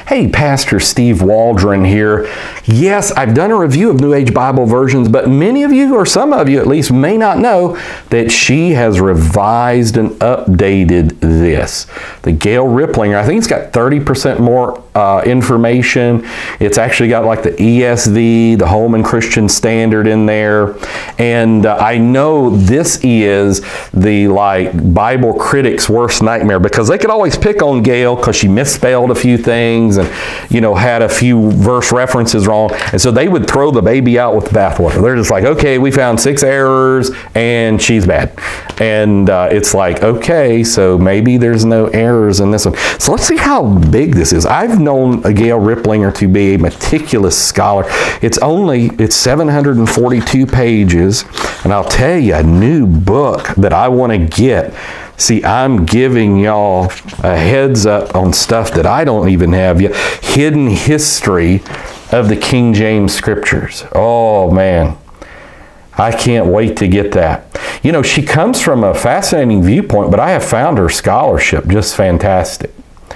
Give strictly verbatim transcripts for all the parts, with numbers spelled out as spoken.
Hey, Pastor Steve Waldron here. Yes, I've done a review of New Age Bible versions, but many of you, or some of you at least, may not know that she has revised and updated this. The Gail Riplinger, I think it's got thirty percent more uh, information. It's actually got like the E S V, the Holman Christian Standard in there. And uh, I know this is the like Bible critics' worst nightmare, because they could always pick on Gail because she misspelled a few things and, you know, had a few verse references wrong. And so they would throw the baby out with the bathwater. They're just like, okay, we found six errors and she's bad. And uh, it's like, okay, so maybe there's no errors in this one. So let's see how big this is. I've known a Gail Riplinger to be a meticulous scholar. It's only, it's seven hundred forty-two pages. And I'll tell you, a new book that I want to get. See, I'm giving y'all a heads up on stuff that I don't even have yet. Hidden history of the King James Scriptures. Oh, man. I can't wait to get that. You know, she comes from a fascinating viewpoint, but I have found her scholarship just fantastic.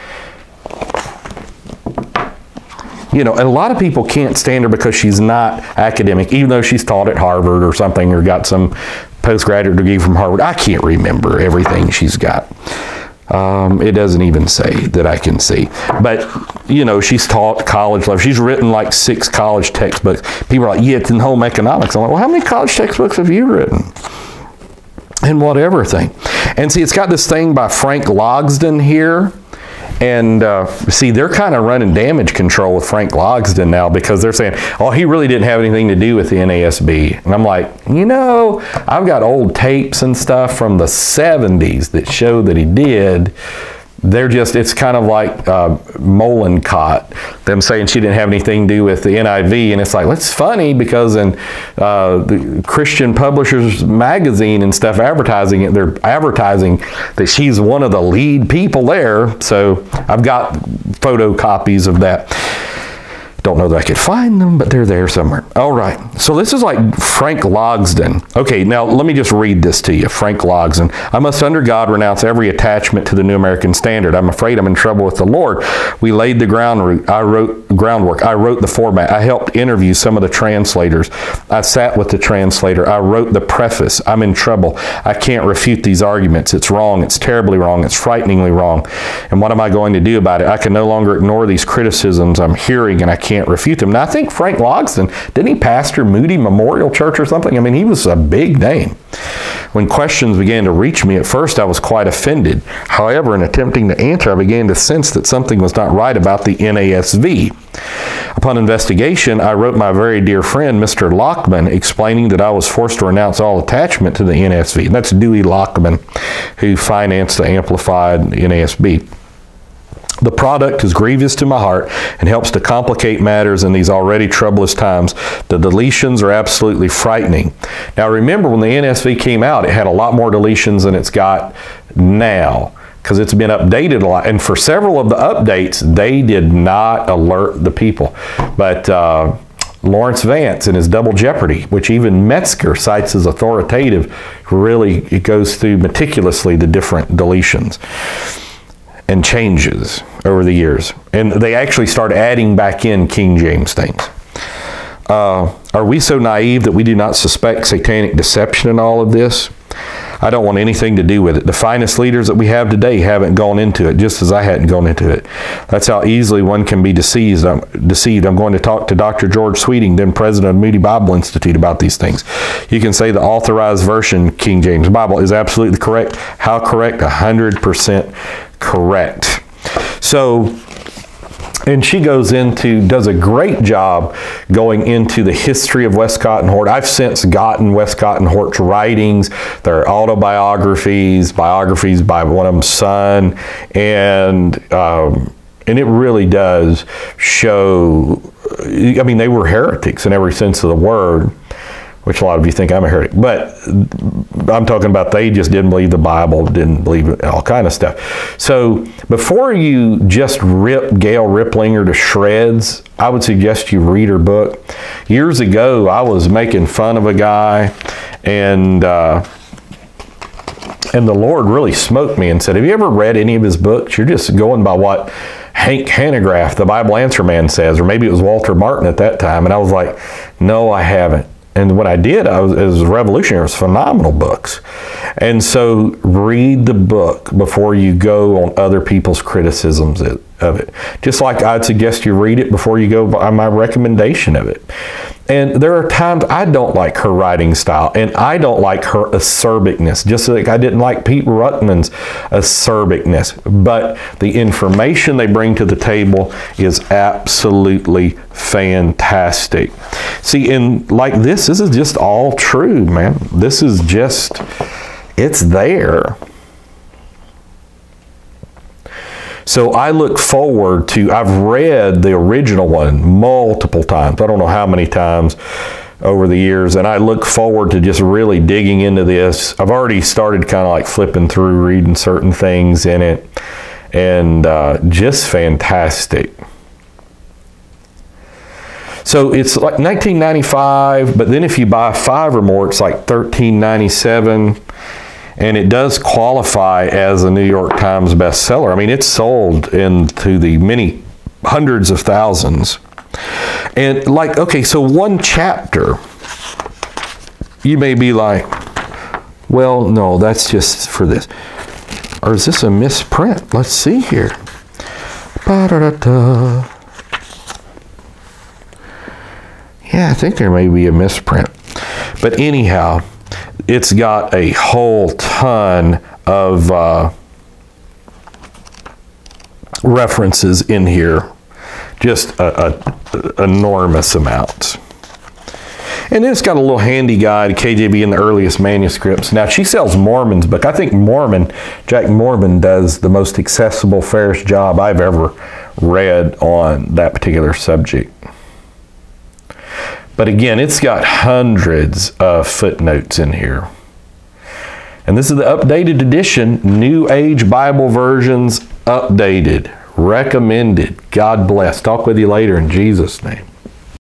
You know, and a lot of people can't stand her because she's not academic, even though she's taught at Harvard or something, or got some postgraduate degree from Harvard. I can't remember everything she's got. Um, it doesn't even say that I can see. But, you know, she's taught college level. She's written like six college textbooks. People are like, yeah, it's in home economics. I'm like, well, how many college textbooks have you written? And whatever thing. And see, it's got this thing by Frank Logsdon here. And uh, see, they're kind of running damage control with Frank Logsdon now, because they're saying, oh, he really didn't have anything to do with the N A S B. And I'm like, you know, I've got old tapes and stuff from the seventies that show that he did. They're just, it's kind of like uh, Molencott, them saying she didn't have anything to do with the N I V. And it's like, well, it's funny because in uh, the Christian Publishers magazine and stuff advertising it, they're advertising that she's one of the lead people there. So I've got photocopies of that. Don't know that I could find them, but they're there somewhere. All right. So this is like Frank Logsdon. Okay, now let me just read this to you. Frank Logsdon. I must under God renounce every attachment to the New American Standard. I'm afraid I'm in trouble with the Lord. We laid the ground root. I wrote groundwork. I wrote the format. I helped interview some of the translators. I sat with the translator. I wrote the preface. I'm in trouble. I can't refute these arguments. It's wrong. It's terribly wrong. It's frighteningly wrong. And what am I going to do about it? I can no longer ignore these criticisms I'm hearing, and I can't refute them. Now, I think Frank Logsdon, didn't he pastor Moody Memorial Church or something? I mean, he was a big name. When questions began to reach me, at first I was quite offended. However, in attempting to answer, I began to sense that something was not right about the N A S V. Upon investigation, I wrote my very dear friend, Mister Lockman, explaining that I was forced to renounce all attachment to the N A S V. And that's Dewey Lockman, who financed the Amplified N A S B. The product is grievous to my heart and helps to complicate matters in these already troublous times. The deletions are absolutely frightening. Now remember, when the N A S V came out, it had a lot more deletions than it's got now, because it's been updated a lot. And for several of the updates, they did not alert the people. But uh, Lawrence Vance in his Double Jeopardy, which even Metzger cites as authoritative, really, it goes through meticulously the different deletions and changes over the years. And they actually start adding back in King James things. Uh, are we so naive that we do not suspect satanic deception in all of this? I don't want anything to do with it. The finest leaders that we have today haven't gone into it, just as I hadn't gone into it. That's how easily one can be deceived. I'm, deceived. I'm going to talk to Doctor George Sweeting, then president of Moody Bible Institute, about these things. You can say the authorized version King James Bible is absolutely correct. How correct? one hundred percent correct. So, and she goes into, does a great job going into the history of Westcott and Hort. I've since gotten Westcott and Hort's writings, their autobiographies, biographies by one of them's son, and um, and it really does show, I mean, they were heretics in every sense of the word, which a lot of you think I'm a heretic, but I'm talking about they just didn't believe the Bible, didn't believe all kind of stuff. So before you just rip Gail Riplinger to shreds, I would suggest you read her book. Years ago, I was making fun of a guy, and uh, and the Lord really smoked me and said, have you ever read any of his books? You're just going by what Hank Hanegraaff, the Bible Answer Man, says, or maybe it was Walter Martin at that time. And I was like, no, I haven't. And when I did, I was, it was revolutionary. It was phenomenal books. And so read the book before you go on other people's criticisms of it. Just like I'd suggest you read it before you go by my recommendation of it. And there are times I don't like her writing style, and I don't like her acerbicness, just like I didn't like Pete Ruckman's acerbicness. But the information they bring to the table is absolutely fantastic. See, and like this, this is just all true, man. This is just, it's there. So I look forward to, I've read the original one multiple times. I don't know how many times over the years. And I look forward to just really digging into this. I've already started kind of like flipping through, reading certain things in it. And uh, just fantastic. So it's like nineteen ninety-five, but then if you buy five or more, it's like thirteen ninety-seven. And it does qualify as a New York Times bestseller. I mean, it's sold into the many hundreds of thousands. And like, okay, so one chapter, you may be like, well, no, that's just for this. Or is this a misprint? Let's see here. Ba-da-da-da. Yeah, I think there may be a misprint. But anyhow, it's got a whole ton of uh, references in here, just a, a, enormous amounts. And then it's got a little handy guide, K J V in the earliest manuscripts. Now, she sells Mormon's book. I think Mormon, Jack Mormon does the most accessible, fairest job I've ever read on that particular subject. But again, it's got hundreds of footnotes in here. And this is the updated edition, New Age Bible versions, updated, recommended. God bless. Talk with you later in Jesus' name.